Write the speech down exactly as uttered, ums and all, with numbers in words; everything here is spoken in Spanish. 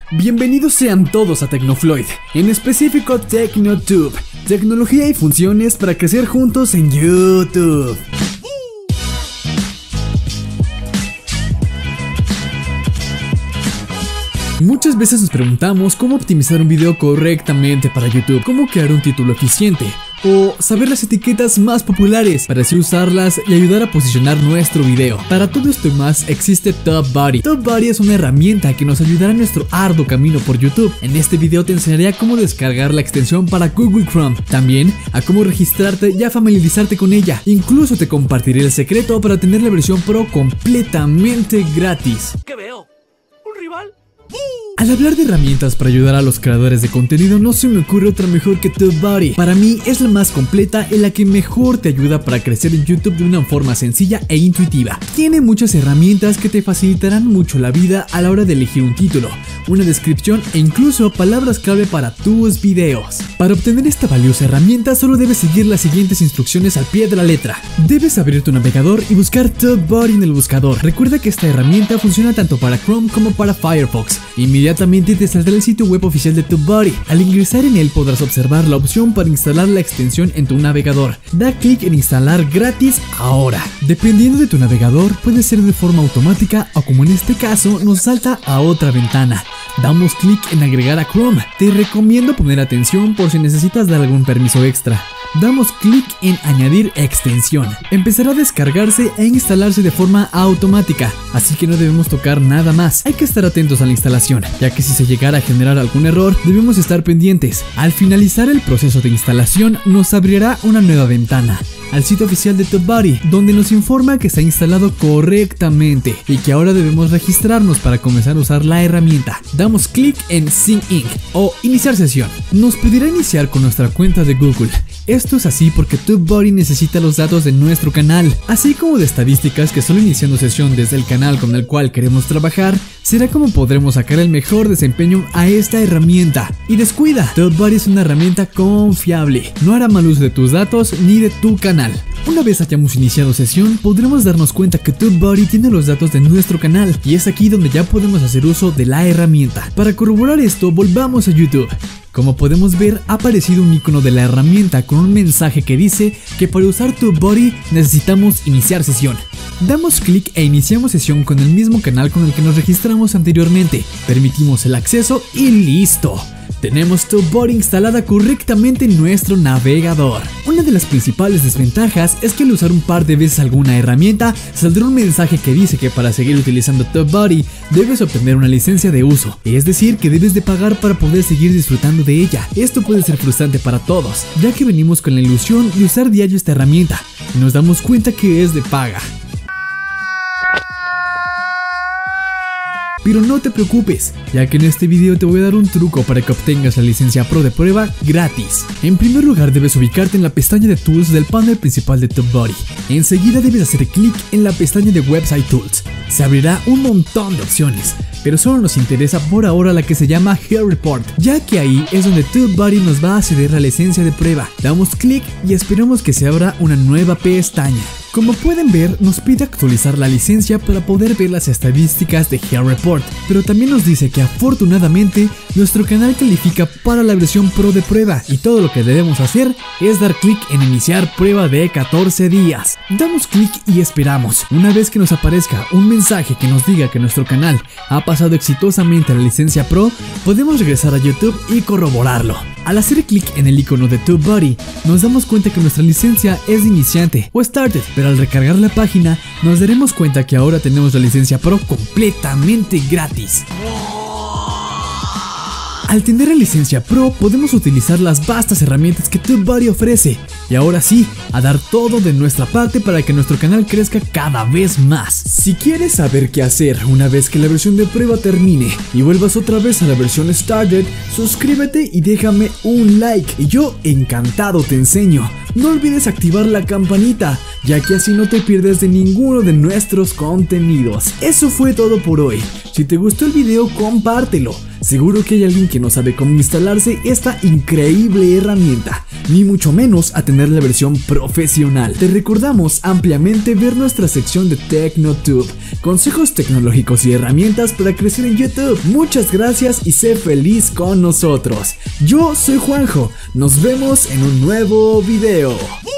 Bienvenidos sean todos a Tecnofloyd, en específico TecnoTube, tecnología y funciones para crecer juntos en YouTube. Muchas veces nos preguntamos cómo optimizar un video correctamente para YouTube, cómo crear un título eficiente, o saber las etiquetas más populares para así usarlas y ayudar a posicionar nuestro video. Para todo esto y más existe TubeBuddy. TubeBuddy es una herramienta que nos ayudará en nuestro arduo camino por YouTube. En este video te enseñaré a cómo descargar la extensión para Google Chrome, también a cómo registrarte y a familiarizarte con ella. Incluso te compartiré el secreto para tener la versión Pro completamente gratis. ¿Qué veo? ¿Un rival? Al hablar de herramientas para ayudar a los creadores de contenido, no se me ocurre otra mejor que TubeBuddy. Para mí es la más completa y la que mejor te ayuda para crecer en YouTube de una forma sencilla e intuitiva. Tiene muchas herramientas que te facilitarán mucho la vida a la hora de elegir un título, una descripción e incluso palabras clave para tus videos. Para obtener esta valiosa herramienta solo debes seguir las siguientes instrucciones al pie de la letra. Debes abrir tu navegador y buscar TubeBuddy en el buscador. Recuerda que esta herramienta funciona tanto para Chrome como para Firefox. Inmediatamente te saldrá el sitio web oficial de TubeBuddy. Al ingresar en él podrás observar la opción para instalar la extensión en tu navegador. Da clic en instalar gratis ahora. Dependiendo de tu navegador puede ser de forma automática o, como en este caso, nos salta a otra ventana. Damos clic en agregar a Chrome. Te recomiendo poner atención por si necesitas dar algún permiso extra. Damos clic en añadir extensión. Empezará a descargarse e instalarse de forma automática, así que no debemos tocar nada más. Hay que estar atentos a la instalación, ya que si se llegara a generar algún error debemos estar pendientes. Al finalizar el proceso de instalación nos abrirá una nueva ventana al sitio oficial de TubeBuddy, donde nos informa que está instalado correctamente y que ahora debemos registrarnos para comenzar a usar la herramienta. Damos clic en Sign In o iniciar sesión. Nos pedirá iniciar con nuestra cuenta de Google. Esto es así porque TubeBuddy necesita los datos de nuestro canal, así como de estadísticas que solo iniciando sesión desde el canal con el cual queremos trabajar será como podremos sacar el mejor desempeño a esta herramienta. Y descuida, TubeBuddy es una herramienta confiable, no hará mal uso de tus datos ni de tu canal. Una vez hayamos iniciado sesión, podremos darnos cuenta que TubeBuddy tiene los datos de nuestro canal y es aquí donde ya podemos hacer uso de la herramienta. Para corroborar esto, volvamos a YouTube. Como podemos ver, ha aparecido un icono de la herramienta con un mensaje que dice que para usar TubeBuddy necesitamos iniciar sesión. Damos clic e iniciamos sesión con el mismo canal con el que nos registramos anteriormente. Permitimos el acceso y listo. Tenemos TubeBuddy instalada correctamente en nuestro navegador. Una de las principales desventajas es que al usar un par de veces alguna herramienta, saldrá un mensaje que dice que para seguir utilizando TubeBuddy debes obtener una licencia de uso, es decir, que debes de pagar para poder seguir disfrutando de ella. Esto puede ser frustrante para todos, ya que venimos con la ilusión de usar diario esta herramienta y nos damos cuenta que es de paga. Pero no te preocupes, ya que en este video te voy a dar un truco para que obtengas la licencia Pro de prueba gratis. En primer lugar debes ubicarte en la pestaña de Tools del panel principal de TubeBuddy. Enseguida debes hacer clic en la pestaña de Website Tools. Se abrirá un montón de opciones, pero solo nos interesa por ahora la que se llama Here Report, ya que ahí es donde TubeBuddy nos va a ceder la licencia de prueba. Damos clic y esperamos que se abra una nueva pestaña. Como pueden ver, nos pide actualizar la licencia para poder ver las estadísticas de Here Report, pero también nos dice que afortunadamente nuestro canal califica para la versión Pro de prueba y todo lo que debemos hacer es dar clic en iniciar prueba de catorce días. Damos clic y esperamos. Una vez que nos aparezca un mensaje que nos diga que nuestro canal ha pasado exitosamente la licencia Pro, podemos regresar a YouTube y corroborarlo. Al hacer clic en el icono de TubeBuddy, nos damos cuenta que nuestra licencia es de iniciante o started, pero al recargar la página nos daremos cuenta que ahora tenemos la licencia Pro completamente gratis. Al tener la licencia Pro podemos utilizar las vastas herramientas que TubeBuddy ofrece y ahora sí, a dar todo de nuestra parte para que nuestro canal crezca cada vez más. Si quieres saber qué hacer una vez que la versión de prueba termine y vuelvas otra vez a la versión Started, suscríbete y déjame un like y yo encantado te enseño. No olvides activar la campanita, ya que así no te pierdes de ninguno de nuestros contenidos. Eso fue todo por hoy. Si te gustó el video, compártelo. Seguro que hay alguien que no sabe cómo instalarse esta increíble herramienta, ni mucho menos a tener la versión profesional. Te recordamos ampliamente ver nuestra sección de TecnoTube, consejos tecnológicos y herramientas para crecer en YouTube. Muchas gracias y sé feliz con nosotros. Yo soy Juanjo, nos vemos en un nuevo video.